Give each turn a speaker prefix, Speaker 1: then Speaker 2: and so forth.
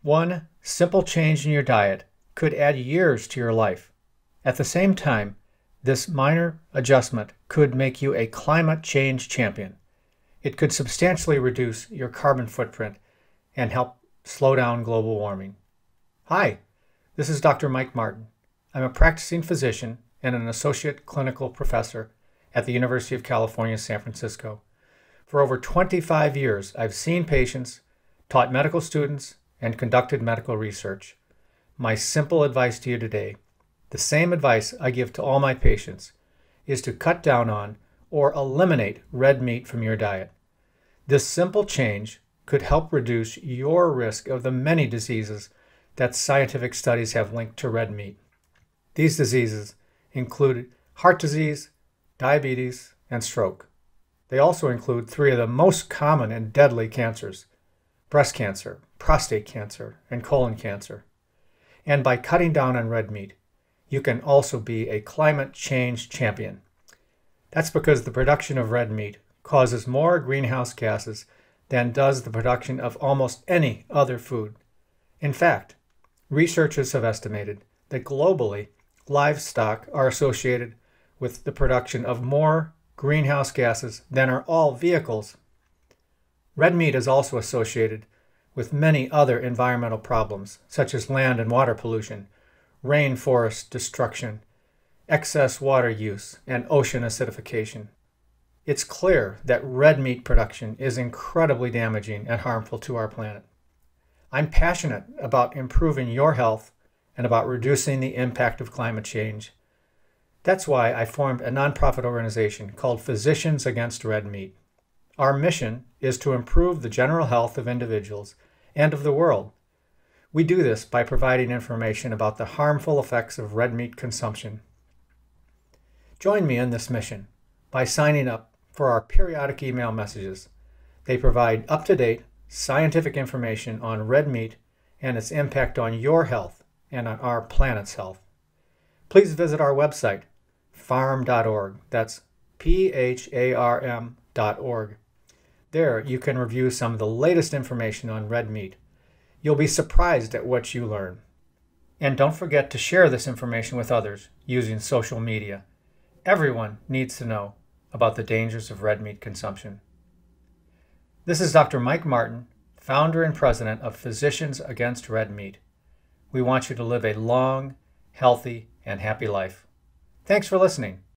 Speaker 1: One simple change in your diet could add years to your life. At the same time, this minor adjustment could make you a climate change champion. It could substantially reduce your carbon footprint and help slow down global warming. Hi, this is Dr. Mike Martin. I'm a practicing physician and an associate clinical professor at the University of California, San Francisco. For over 25 years, I've seen patients, taught medical students, and conducted medical research. My simple advice to you today, the same advice I give to all my patients, is to cut down on or eliminate red meat from your diet. This simple change could help reduce your risk of the many diseases that scientific studies have linked to red meat. These diseases include heart disease, diabetes, and stroke. They also include three of the most common and deadly cancers: breast cancer, prostate cancer, and colon cancer. And by cutting down on red meat, you can also be a climate change champion. That's because the production of red meat causes more greenhouse gases than does the production of almost any other food. In fact, researchers have estimated that globally, livestock are associated with the production of more greenhouse gases than are all vehicles. Red meat is also associated with many other environmental problems, such as land and water pollution, rainforest destruction, excess water use, and ocean acidification. It's clear that red meat production is incredibly damaging and harmful to our planet. I'm passionate about improving your health and about reducing the impact of climate change. That's why I formed a nonprofit organization called Physicians Against Red Meat. Our mission is to improve the general health of individuals and of the world. We do this by providing information about the harmful effects of red meat consumption. Join me in this mission by signing up for our periodic email messages. They provide up-to-date scientific information on red meat and its impact on your health and on our planet's health. Please visit our website, PhARM.org. That's PhARM.org. There you can review some of the latest information on red meat. You'll be surprised at what you learn. And don't forget to share this information with others using social media. Everyone needs to know about the dangers of red meat consumption. This is Dr. Mike Martin, founder and president of Physicians Against Red Meat. We want you to live a long, healthy, and happy life. Thanks for listening.